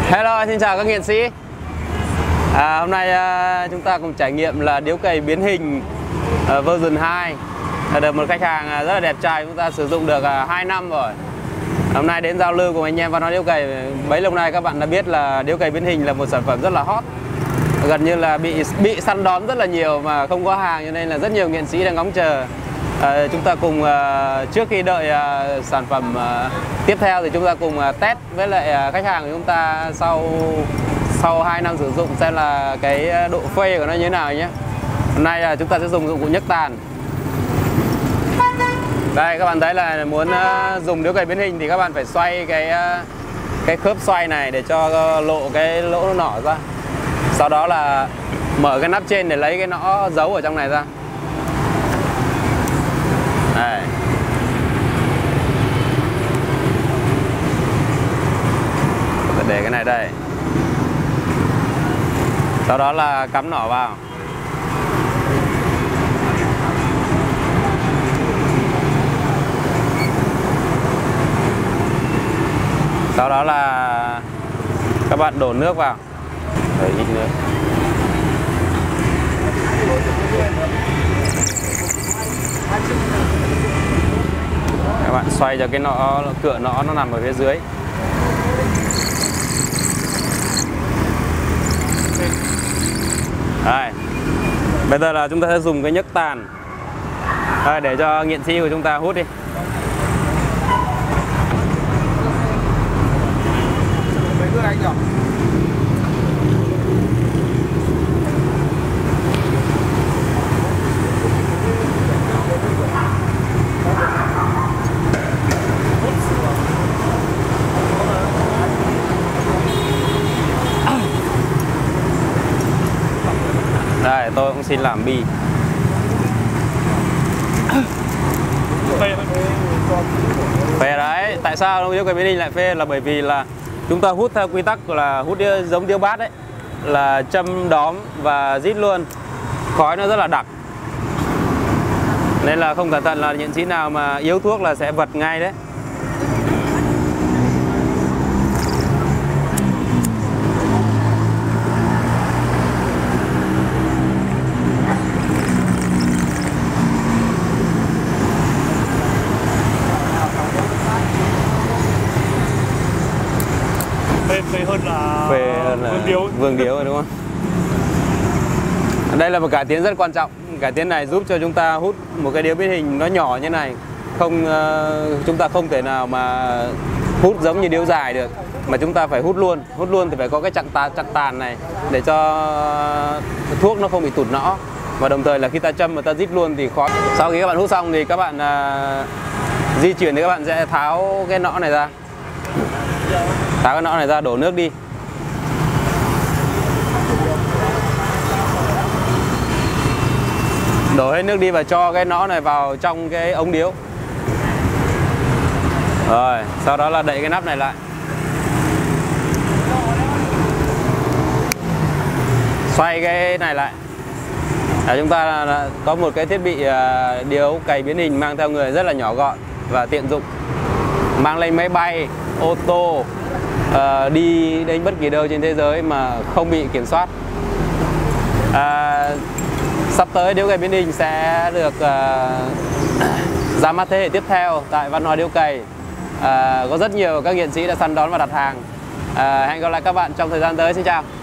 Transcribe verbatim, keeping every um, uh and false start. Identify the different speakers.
Speaker 1: Hello, xin chào các nghiện sĩ. à, Hôm nay à, chúng ta cùng trải nghiệm là điếu cày biến hình à, version hai. à, Được một khách hàng à, rất là đẹp trai, chúng ta sử dụng được à, hai năm rồi. Hôm nay đến giao lưu cùng anh em Văn Hóa Điếu Cày. Bấy lâu nay các bạn đã biết là điếu cày biến hình là một sản phẩm rất là hot, gần như là bị bị săn đón rất là nhiều mà không có hàng, cho nên là rất nhiều nghiện sĩ đang ngóng chờ. À, chúng ta cùng à, trước khi đợi à, sản phẩm à, tiếp theo thì chúng ta cùng à, test với lại à, khách hàng của chúng ta sau sau hai năm sử dụng xem là cái độ phê của nó như thế nào nhé. Hôm nay là chúng ta sẽ dùng dụng cụ nhấc tàn. Đây các bạn thấy là muốn uh, dùng điếu cày biến hình thì các bạn phải xoay cái uh, cái khớp xoay này để cho lộ cái lỗ nó nỏ ra. Sau đó là mở cái nắp trên để lấy cái nõ giấu ở trong này ra. Đây. Để cái này đây. Sau đó là cắm nỏ vào. Sau đó là các bạn đổ nước vào. Để ít nước. Các bạn xoay cho cái nọ, cửa nọ nó nằm ở phía dưới. Đây. Bây giờ là chúng ta sẽ dùng cái nhấc tàn. Đây, để cho nghiện sĩ của chúng ta hút đi. Đây, tôi cũng xin làm bi. Phê đấy, tại sao điếu cày biến hình lại phê là bởi vì là chúng ta hút theo quy tắc là hút điếu, giống điếu bát đấy, là châm đóm và rít luôn, khói nó rất là đặc, nên là không cẩn thận là nghiện sĩ nào mà yếu thuốc là sẽ vật ngay đấy.
Speaker 2: Phê hơn là
Speaker 1: phê hơn là
Speaker 2: vương điếu
Speaker 1: vương điếu rồi đúng không? Đây là một cải tiến rất quan trọng. Cải tiến này giúp cho chúng ta hút một cái điếu biến hình nó nhỏ như này, không uh, chúng ta không thể nào mà hút giống như điếu dài được, mà chúng ta phải hút luôn. Hút luôn thì phải có cái chặn tàn, chặn tàn này để cho thuốc nó không bị tụt nõ, và đồng thời là khi ta châm và ta rít luôn thì khó. Sau khi các bạn hút xong thì các bạn uh, di chuyển thì các bạn sẽ tháo cái nõ này ra. Tháo cái nõ này ra, đổ nước đi. Đổ hết nước đi và cho cái nõ này vào trong cái ống điếu. Rồi, sau đó là đậy cái nắp này lại. Xoay cái này lại. À, chúng ta có một cái thiết bị điếu cày biến hình mang theo người rất là nhỏ gọn và tiện dụng. Mang lên máy bay, ô tô, uh, đi đến bất kỳ đâu trên thế giới mà không bị kiểm soát. uh, Sắp tới điếu cày biến hình sẽ được uh, ra mắt thế hệ tiếp theo tại Văn Hóa Điếu Cày. uh, Có rất nhiều các nghiện sĩ đã săn đón và đặt hàng. uh, Hẹn gặp lại các bạn trong thời gian tới. Xin chào.